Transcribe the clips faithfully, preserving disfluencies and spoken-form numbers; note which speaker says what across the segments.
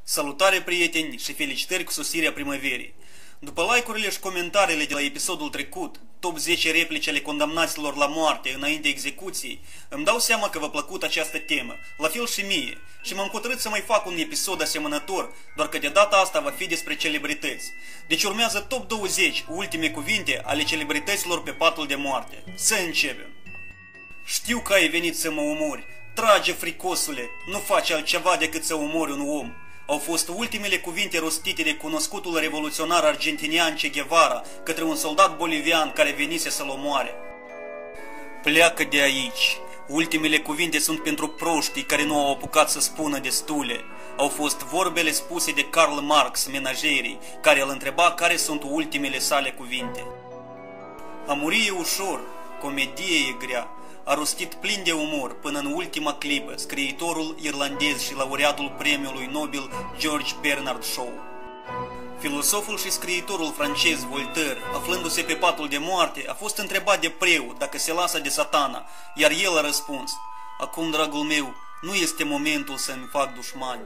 Speaker 1: Salutare, prieteni, și felicitări cu sosirea primăverii! După like-urile și comentariile de la episodul trecut, top zece replici ale condamnaților la moarte înainte execuției, îmi dau seama că v-a plăcut această temă, la fel și mie, și m-am hotărât să mai fac un episod asemănător, doar că de data asta va fi despre celebrități. Deci urmează top douăzeci, ultime cuvinte ale celebrităților pe patul de moarte. Să începem! Știu că ai venit să mă omori, trage fricosule, nu faci altceva decât să omori un om. Au fost ultimele cuvinte rostite de cunoscutul revoluționar argentinian Che Guevara către un soldat bolivian care venise să-l omoare. Pleacă de aici. Ultimele cuvinte sunt pentru proștii care nu au apucat să spună destule. Au fost vorbele spuse de Karl Marx, menagerii, care îl întreba care sunt ultimele sale cuvinte. A muri e ușor, comedie e grea. A rostit plin de umor până în ultima clipă scriitorul irlandez și laureatul premiului Nobel George Bernard Shaw. Filosoful și scriitorul francez Voltaire, aflându-se pe patul de moarte, a fost întrebat de preot dacă se lasă de Satana, iar el a răspuns: "Acum, dragul meu, nu este momentul să-mi fac dușmani."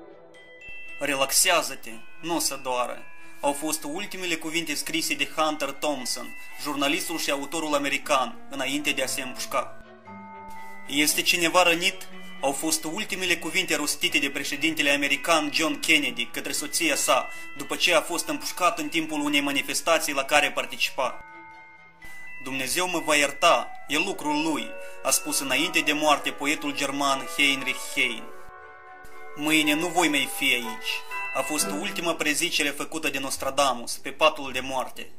Speaker 1: Relaxează-te, nu o să doară. Au fost ultimele cuvinte scrise de Hunter Thompson, jurnalistul și autorul american, înainte de a se împușca. Este cineva rănit? Au fost ultimele cuvinte rostite de președintele american John Kennedy către soția sa, după ce a fost împușcat în timpul unei manifestații la care participa. Dumnezeu mă va ierta, e lucrul lui, a spus înainte de moarte poetul german Heinrich Heine. Mâine nu voi mai fi aici. A fost ultima prezicere făcută de Nostradamus pe patul de moarte.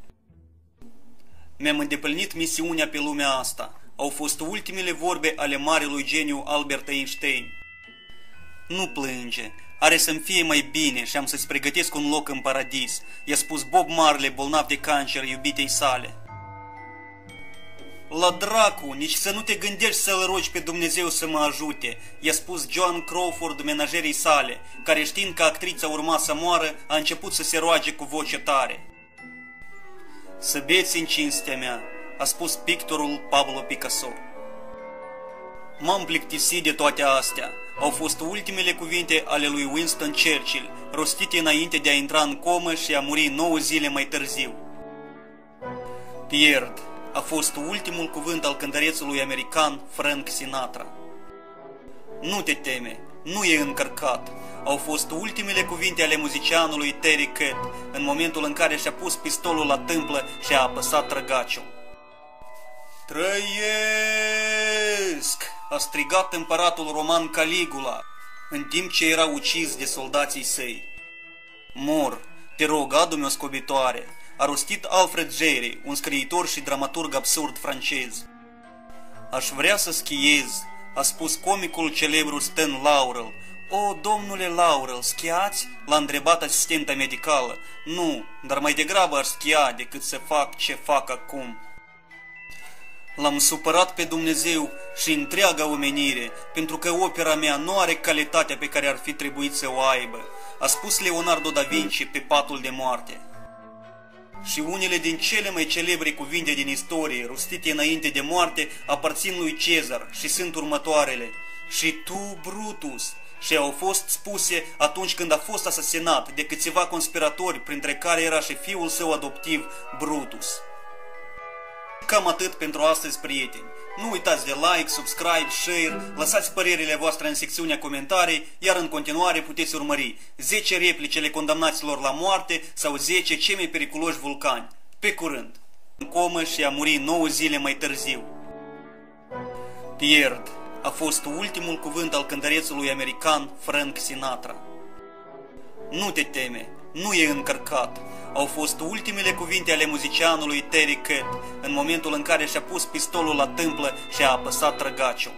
Speaker 1: Mi-am îndeplinit misiunea pe lumea asta. Au fost ultimele vorbe ale marelui geniu Albert Einstein. Nu plânge, are să-mi fie mai bine și am să-ți pregătesc un loc în paradis, i-a spus Bob Marley, bolnav de cancer, iubitei sale. La dracu, nici să nu te gândești să-L rogi pe Dumnezeu să mă ajute, i-a spus Joan Crawford menajerii sale, care știind că actrița urma să moară, a început să se roage cu voce tare. Să beți în cinstea mea, a spus pictorul Pablo Picasso. M-am plictisit de toate astea. Au fost ultimele cuvinte ale lui Winston Churchill, rostite înainte de a intra în comă și a muri nouă zile mai târziu. Pierd a fost ultimul cuvânt al cântărețului american Frank Sinatra. Nu te teme, nu e încărcat. Au fost ultimele cuvinte ale muzicianului Terry Cat în momentul în care și-a pus pistolul la tâmplă și a apăsat trăgaciul. Trăiesc! A strigat împăratul roman Caligula în timp ce era ucis de soldații săi. Mor, te rog, adu-mi o scobitoare, a rostit Alfred Jarry, un scriitor și dramaturg absurd francez. Aș vrea să schiez, a spus comicul celebru Stan Laurel. O, domnule Laurel, schiați? L-a întrebat asistenta medicală. Nu, dar mai degrabă aș schia decât să fac ce fac acum. L-am supărat pe Dumnezeu și întreaga omenire, pentru că opera mea nu are calitatea pe care ar fi trebuit să o aibă, a spus Leonardo da Vinci pe patul de moarte. Și unele din cele mai celebre cuvinte din istorie, rostite înainte de moarte, aparțin lui Cezar și sunt următoarele: "Și tu, Brutus", și au fost spuse atunci când a fost asasinat de câțiva conspiratori, printre care era și fiul său adoptiv, Brutus. Cam atât pentru astăzi, prieteni. Nu uitați de like, subscribe, share, lăsați părerile voastre în secțiunea comentarii, iar în continuare puteți urmări zece replici ale condamnaților la moarte sau zece cei mai periculoși vulcani. Pe curând! În comă și a muri nouă zile mai târziu. Pierd a fost ultimul cuvânt al cântărețului american Frank Sinatra. Nu te teme, nu e încărcat. Au fost ultimele cuvinte ale muzicianului Terry Cat în momentul în care și-a pus pistolul la tâmplă și a apăsat trăgaciul.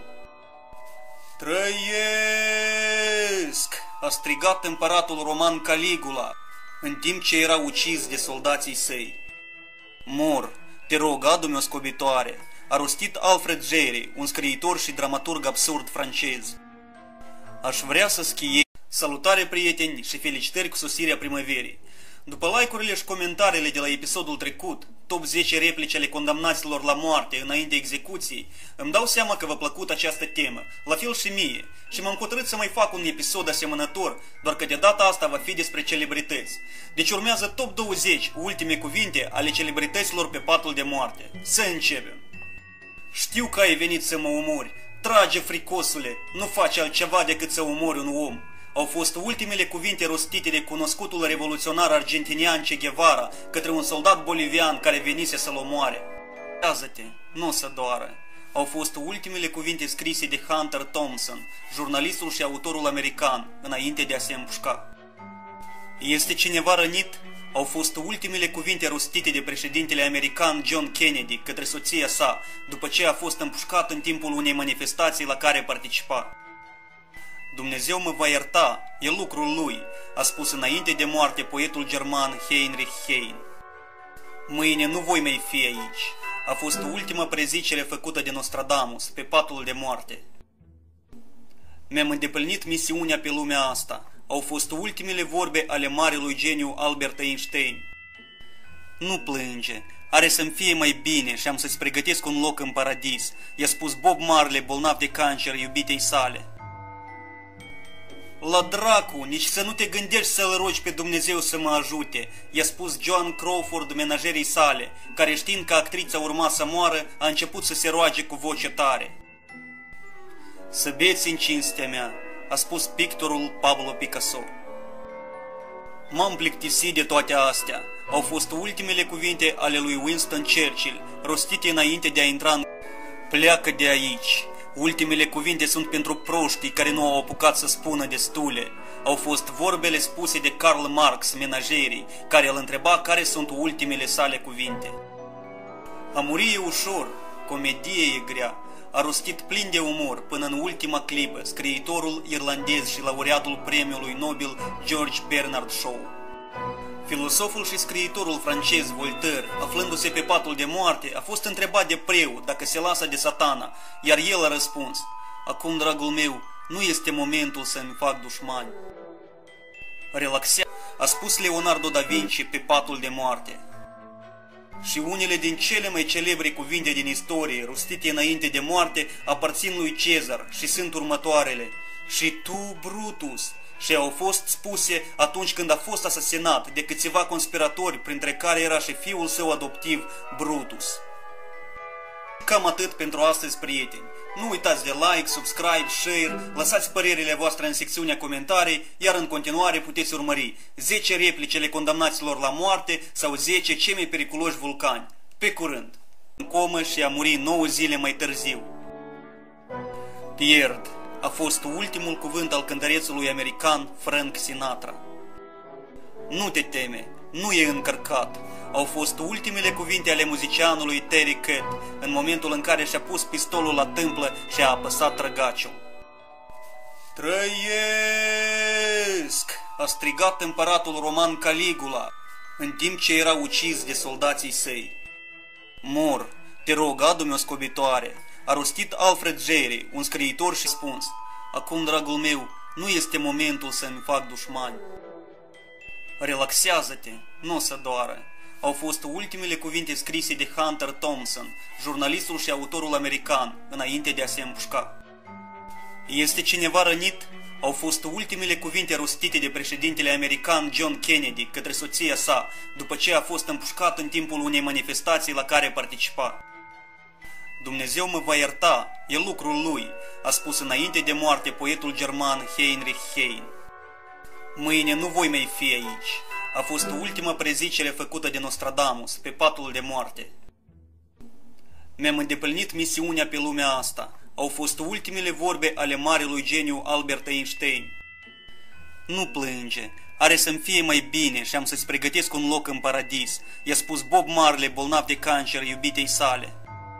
Speaker 1: Trăiesc! A strigat împăratul roman Caligula în timp ce era ucis de soldații săi. Mor, te rog, adu-mi o scobitoare, a rostit Alfred Jarry, un scriitor și dramaturg absurd francez. Aș vrea să schiez. Salutare, prieteni, și felicitări cu sosirea primăverii! După like-urile și comentariile de la episodul trecut, top zece replici ale condamnaților la moarte înainte execuției, îmi dau seama că v-a plăcut această temă, la fel și mie, și m-am hotărât să mai fac un episod asemănător, doar că de data asta va fi despre celebrități. Deci urmează top douăzeci ultime cuvinte ale celebrităților pe patul de moarte. Să începem! Știu că ai venit să mă omori. Trage, fricosule, nu faci altceva decât să omori un om. Au fost ultimele cuvinte rostite de cunoscutul revoluționar argentinian Che Guevara către un soldat bolivian care venise să-l omoare. Trează-te, nu o să doară. Au fost ultimele cuvinte scrise de Hunter Thompson, jurnalistul și autorul american, înainte de a se împușca. Este cineva rănit? Au fost ultimele cuvinte rostite de președintele american John Kennedy către soția sa, după ce a fost împușcat în timpul unei manifestații la care participa. Dumnezeu mă va ierta, e lucrul lui, a spus înainte de moarte poetul german Heinrich Heine. Mâine nu voi mai fi aici. A fost ultima prezicere făcută de Nostradamus pe patul de moarte. Mi-am îndeplinit misiunea pe lumea asta. Au fost ultimele vorbe ale marelui geniu Albert Einstein. Nu plânge, are să-mi fie mai bine și am să-ți pregătesc un loc în paradis, i-a spus Bob Marley, bolnav de cancer, iubitei sale. La dracu, nici să nu te gândești să-L rogi pe Dumnezeu să mă ajute, i-a spus Joan Crawford menajerii sale, care știind că actrița urma să moară, a început să se roage cu voce tare. Să beți în cinstea mea, a spus pictorul Pablo Picasso. M-am plictisit de toate astea. Au fost ultimele cuvinte ale lui Winston Churchill, rostite înainte de a intra în... Pleacă de aici. Ultimele cuvinte sunt pentru proștii care nu au apucat să spună destule. Au fost vorbele spuse de Karl Marx, menajerii, care îl întreba care sunt ultimele sale cuvinte. A muri e ușor, comedie e grea. A rostit plin de umor până în ultima clipă scriitorul irlandez și laureatul premiului Nobel George Bernard Shaw. Filosoful și scriitorul francez Voltaire, aflându-se pe patul de moarte, a fost întrebat de preot dacă se lasă de Satana, iar el a răspuns: acum, dragul meu, nu este momentul să-mi fac dușmani. Relaxează, a spus Leonardo da Vinci pe patul de moarte. Și unele din cele mai celebre cuvinte din istorie, rostite înainte de moarte, aparțin lui Cezar și sunt următoarele: și tu, Brutus, și au fost spuse atunci când a fost asasinat de câțiva conspiratori, printre care era și fiul său adoptiv, Brutus. Cam atât pentru astăzi, prieteni. Nu uitați de like, subscribe, share, lăsați părerile voastre în secțiunea comentarii, iar în continuare puteți urmări zece replici ale condamnaților la moarte sau zece cei mai periculoși vulcani. Pe curând! În comă și a murit nouă zile mai târziu. Pierd a fost ultimul cuvânt al cântărețului american Frank Sinatra. Nu te teme, nu e încărcat. Au fost ultimele cuvinte ale muzicianului Terry Cat în momentul în care și-a pus pistolul la tâmplă și a apăsat trăgaciul. Trăiesc! A strigat împăratul roman Caligula în timp ce era ucis de soldații săi. Mor, te rog, adu-mi o scobitoare, a rostit Alfred Jarry, un scriitor, și spus: acum, dragul meu, nu este momentul să-mi fac dușmani. Relaxează-te, nu o să doară. Au fost ultimele cuvinte scrise de Hunter Thompson, jurnalistul și autorul american, înainte de a se împușca. Este cineva rănit? Au fost ultimele cuvinte rostite de președintele american John Kennedy către soția sa, după ce a fost împușcat în timpul unei manifestații la care participa. Dumnezeu mă va ierta, e lucrul lui, a spus înainte de moarte poetul german Heinrich Heine. Mâine nu voi mai fi aici. A fost ultima prezicere făcută de Nostradamus pe patul de moarte. Mi-am îndeplinit misiunea pe lumea asta. Au fost ultimele vorbe ale marelui geniu Albert Einstein. Nu plânge, are să-mi fie mai bine și am să-ți pregătesc un loc în paradis, i-a spus Bob Marley, bolnav de cancer, iubitei sale.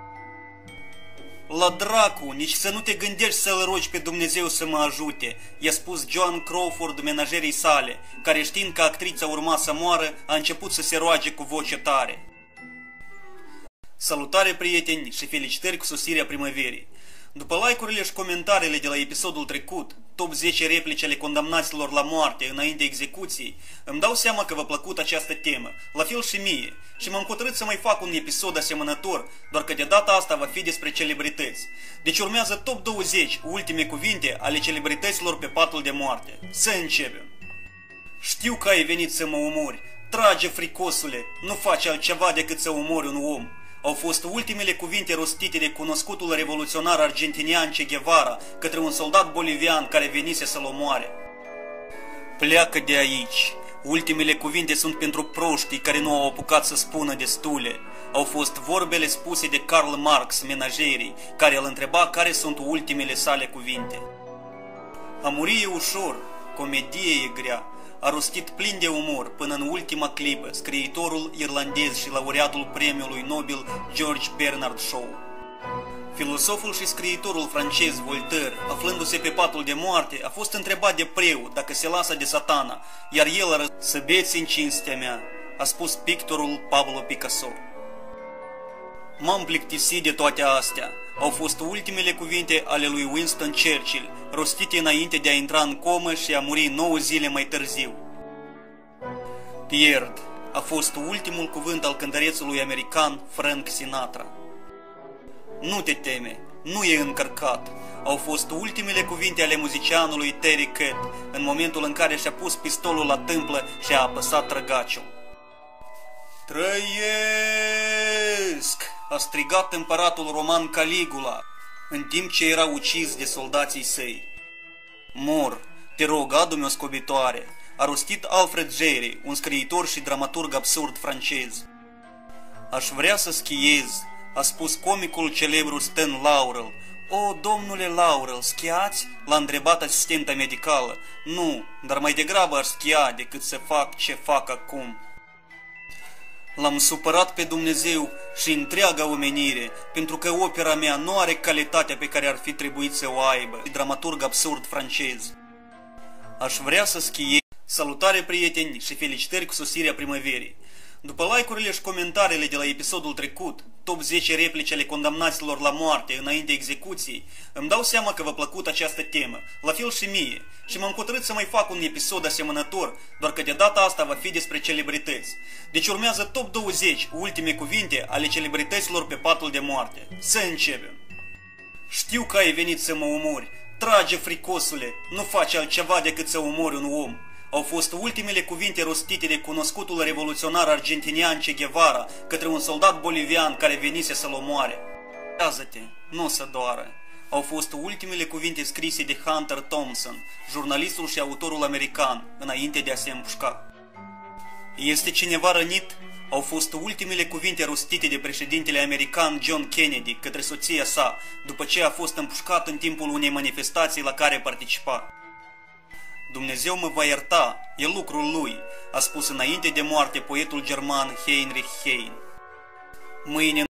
Speaker 1: La dracu, nici să nu te gândești să-L rogi pe Dumnezeu să mă ajute, i-a spus Joan Crawford menajerii sale, care știind că actrița urma să moară, a început să se roage cu voce tare. Salutare, prieteni, și felicitări cu sosirea primăverii! După like-urile și comentariile de la episodul trecut, top zece replici ale condamnaților la moarte înainte execuției, îmi dau seama că v-a plăcut această temă, la fel și mie, și m-am hotărât să mai fac un episod asemănător, doar că de data asta va fi despre celebrități. Deci urmează top douăzeci ultime cuvinte ale celebrităților pe patul de moarte. Să începem! Știu că ai venit să mă omori. Trage, fricosule, nu faci altceva decât să omori un om. Au fost ultimele cuvinte rostite de cunoscutul revoluționar argentinian Che Guevara către un soldat bolivian care venise să-l omoare. Pleacă de aici. Ultimele cuvinte sunt pentru proștii care nu au apucat să spună destule. Au fost vorbele spuse de Karl Marx, menagerii, care îl întreba care sunt ultimele sale cuvinte. A muri e ușor, comedie e grea. A rostit plin de umor până în ultima clipă scriitorul irlandez și laureatul premiului Nobel George Bernard Shaw. Filosoful și scriitorul francez Voltaire, aflându-se pe patul de moarte, a fost întrebat de preot dacă se lasă de Satana, iar el a răspuns: "Să beți în cinstea mea", a spus pictorul Pablo Picasso. M-am plictisit de toate astea. Au fost ultimele cuvinte ale lui Winston Churchill, rostite înainte de a intra în comă și a muri nouă zile mai târziu. Pierd a fost ultimul cuvânt al cântărețului american Frank Sinatra. Nu te teme, nu e încărcat. Au fost ultimele cuvinte ale muzicianului Terry Cat în momentul în care și-a pus pistolul la tâmplă și a apăsat trăgaciul. Trăiesc! A strigat împăratul roman Caligula, în timp ce era ucis de soldații săi. Mor, te rog, adu-mi o scobitoare, a rostit Alfred Jarry, un scriitor și dramaturg absurd francez. Aș vrea să schiez, a spus comicul celebru Stan Laurel. O, domnule Laurel, schiați? L-a întrebat asistenta medicală. Nu, dar mai degrabă aș schia decât să fac ce fac acum. L-am supărat pe Dumnezeu și întreaga omenire, pentru că opera mea nu are calitatea pe care ar fi trebuit să o aibă. Dramaturg absurd francez. Aș vrea să schiez. Salutare, prieteni, și felicitări cu sosirea primăverii. După like-urile și comentariile de la episodul trecut, top zece replici ale condamnaților la moarte înainte execuției, îmi dau seama că v-a plăcut această temă, la fel și mie, și m-am hotărât să mai fac un episod asemănător, doar că de data asta va fi despre celebrități. Deci urmează top douăzeci ultime cuvinte ale celebrităților pe patul de moarte. Să începem! Știu că ai venit să mă omori. Trage, fricosule, nu faci altceva decât să omori un om. Au fost ultimele cuvinte rostite de cunoscutul revoluționar argentinian Che Guevara către un soldat bolivian care venise să-l omoare. Trează-te, nu o să doară. Au fost ultimele cuvinte scrise de Hunter Thompson, jurnalistul și autorul american, înainte de a se împușca. Este cineva rănit? Au fost ultimele cuvinte rostite de președintele american John Kennedy către soția sa, după ce a fost împușcat în timpul unei manifestații la care participa. Dumnezeu mă va ierta, e lucrul lui, a spus înainte de moarte poetul german Heinrich Heine. Mâine